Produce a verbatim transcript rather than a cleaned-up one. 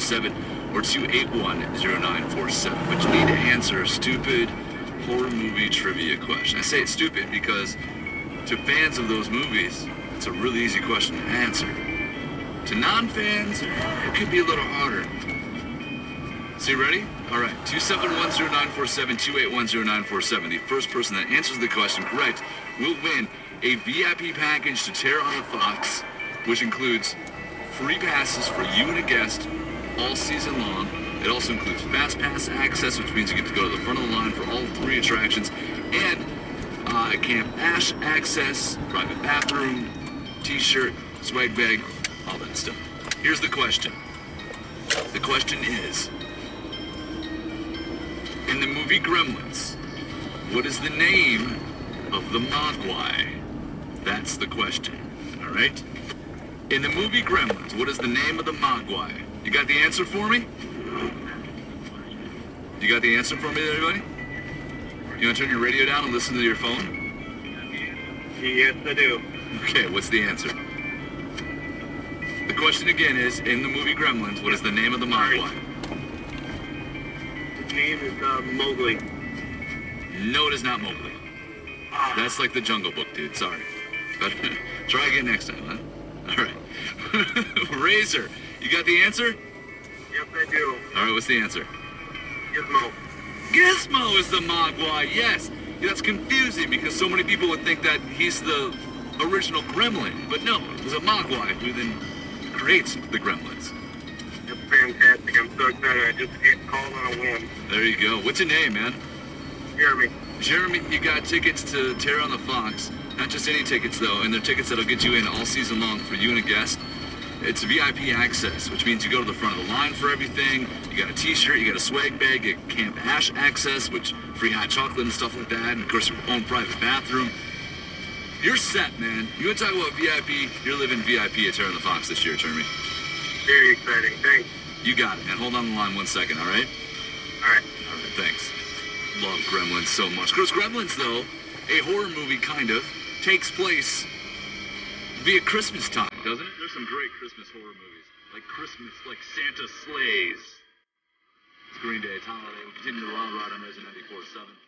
seven or two eight one, zero nine four seven. But you need to answer a stupid horror movie trivia question. I say it's stupid because to fans of those movies, it's a really easy question to answer. To non-fans, it could be a little harder. So you ready? All right, two seven one, zero nine four seven, two eight one, zero nine four seven. The first person that answers the question correct will win a V I P package to Terror on the Fox, which includes free passes for you and a guest all season long. It also includes fast pass access, which means you get to go to the front of the line for all three attractions, and uh, Camp Ash access, private bathroom, t-shirt, swag bag, all that stuff. Here's the question. The question is, in the movie Gremlins, what is the name of the Mogwai? That's the question, all right? In the movie Gremlins, what is the name of the Mogwai? You got the answer for me? You got the answer for me, everybody? You want to turn your radio down and listen to your phone? Yes, I do. Okay, what's the answer? The question again is, in the movie Gremlins, what is the name of the Mogwai? His name is uh, Mowgli. No, it is not Mowgli. That's like the Jungle Book, dude. Sorry. But try again next time, huh? All right. Razor, you got the answer? Yes, I do. All right, what's the answer? Gizmo. Gizmo is the Mogwai, yes. That's confusing because so many people would think that he's the original gremlin. But no, there's a Mogwai who then creates the gremlins. That's fantastic. I'm so excited. I just hit called on a whim. There you go. What's your name, man? Jeremy. Jeremy, you got tickets to Terror on the Fox. Not just any tickets, though, and they're tickets that'll get you in all season long for you and a guest. It's V I P access, which means you go to the front of the line for everything. You got a t-shirt, you got a swag bag, you get Camp Ash access, which free hot chocolate and stuff like that, and of course your own private bathroom. You're set, man. You want to talk about V I P? You're living V I P at Terror on the Fox this year, Jeremy. Very exciting. Thanks. You got it, man. Hold on the line one second, all right? All right. All right, thanks. Love Gremlins so much. Of course, Gremlins, though, a horror movie, kind of, takes place via Christmas time, doesn't it? There's some great Christmas horror movies, like Christmas, like Santa Slays. It's Green Day, it's holiday. We continue to rah-rah on Resident ninety-four point seven.